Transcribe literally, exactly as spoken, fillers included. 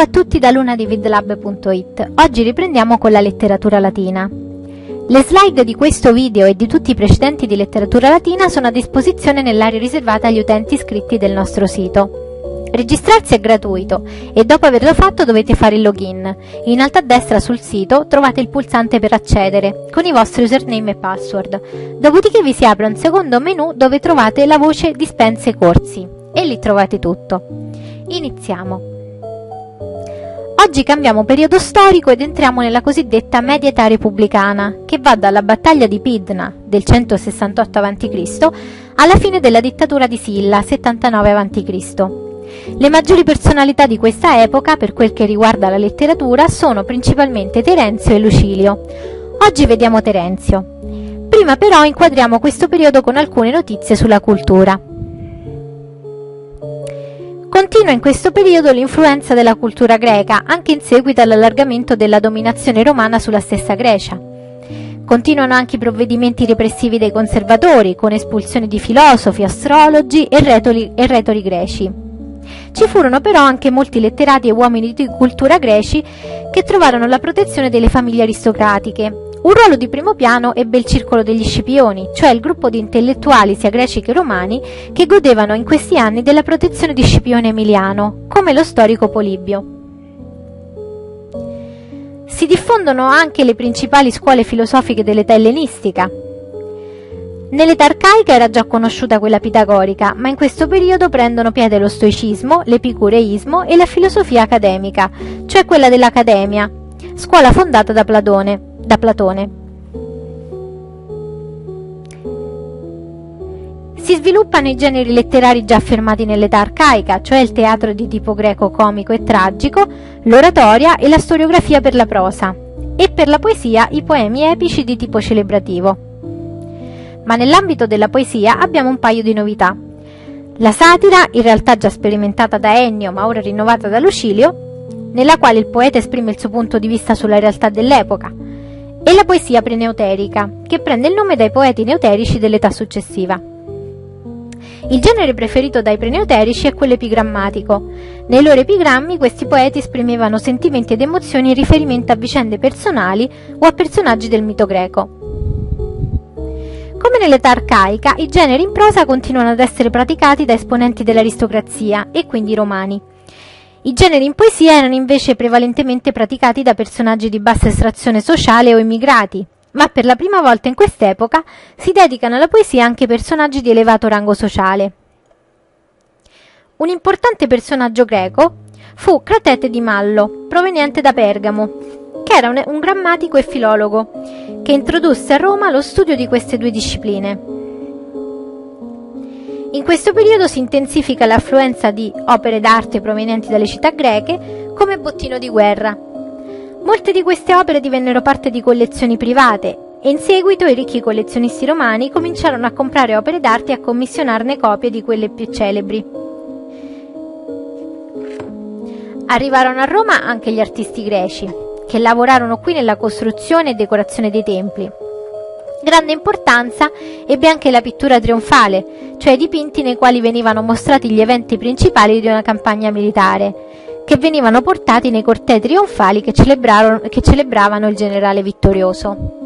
a tutti da luna di vidlab punto it. Oggi riprendiamo con la letteratura latina. Le slide di questo video e di tutti i precedenti di letteratura latina sono a disposizione nell'area riservata agli utenti iscritti del nostro sito. Registrarsi è gratuito e dopo averlo fatto dovete fare il login. In alto a destra sul sito trovate il pulsante per accedere con i vostri username e password. Dopodiché vi si apre un secondo menu dove trovate la voce dispense corsi e lì trovate tutto. Iniziamo. Oggi cambiamo periodo storico ed entriamo nella cosiddetta media età repubblicana, che va dalla battaglia di Pydna del centosessantotto avanti Cristo alla fine della dittatura di Silla settantanove avanti Cristo. Le maggiori personalità di questa epoca, per quel che riguarda la letteratura, sono principalmente Terenzio e Lucilio. Oggi vediamo Terenzio. Prima però inquadriamo questo periodo con alcune notizie sulla cultura. Continua in questo periodo l'influenza della cultura greca, anche in seguito all'allargamento della dominazione romana sulla stessa Grecia. Continuano anche i provvedimenti repressivi dei conservatori, con espulsioni di filosofi, astrologi e retori, e retori greci. Ci furono però anche molti letterati e uomini di cultura greci che trovarono la protezione delle famiglie aristocratiche. Un ruolo di primo piano ebbe il circolo degli Scipioni, cioè il gruppo di intellettuali sia greci che romani che godevano in questi anni della protezione di Scipione Emiliano, come lo storico Polibio. Si diffondono anche le principali scuole filosofiche dell'età ellenistica. Nell'età arcaica era già conosciuta quella pitagorica, ma in questo periodo prendono piede lo stoicismo, l'epicureismo e la filosofia accademica, cioè quella dell'Accademia, scuola fondata da Platone. Da Platone. Si sviluppano i generi letterari già affermati nell'età arcaica, cioè il teatro di tipo greco comico e tragico, l'oratoria e la storiografia per la prosa, e per la poesia i poemi epici di tipo celebrativo. Ma nell'ambito della poesia abbiamo un paio di novità. La satira, in realtà già sperimentata da Ennio ma ora rinnovata da Lucilio, nella quale il poeta esprime il suo punto di vista sulla realtà dell'epoca, e la poesia preneuterica, che prende il nome dai poeti neuterici dell'età successiva. Il genere preferito dai preneuterici è quello epigrammatico. Nei loro epigrammi questi poeti esprimevano sentimenti ed emozioni in riferimento a vicende personali o a personaggi del mito greco. Come nell'età arcaica, i generi in prosa continuano ad essere praticati da esponenti dell'aristocrazia e quindi romani. I generi in poesia erano invece prevalentemente praticati da personaggi di bassa estrazione sociale o immigrati, ma per la prima volta in quest'epoca si dedicano alla poesia anche personaggi di elevato rango sociale. Un importante personaggio greco fu Cratete di Mallo, proveniente da Pergamo, che era un, un grammatico e filologo, che introdusse a Roma lo studio di queste due discipline. In questo periodo si intensifica l'affluenza di opere d'arte provenienti dalle città greche come bottino di guerra. Molte di queste opere divennero parte di collezioni private e in seguito i ricchi collezionisti romani cominciarono a comprare opere d'arte e a commissionarne copie di quelle più celebri. Arrivarono a Roma anche gli artisti greci, che lavorarono qui nella costruzione e decorazione dei templi. Grande importanza ebbe anche la pittura trionfale, cioè i dipinti nei quali venivano mostrati gli eventi principali di una campagna militare, che venivano portati nei cortei trionfali che, che celebravano il generale vittorioso.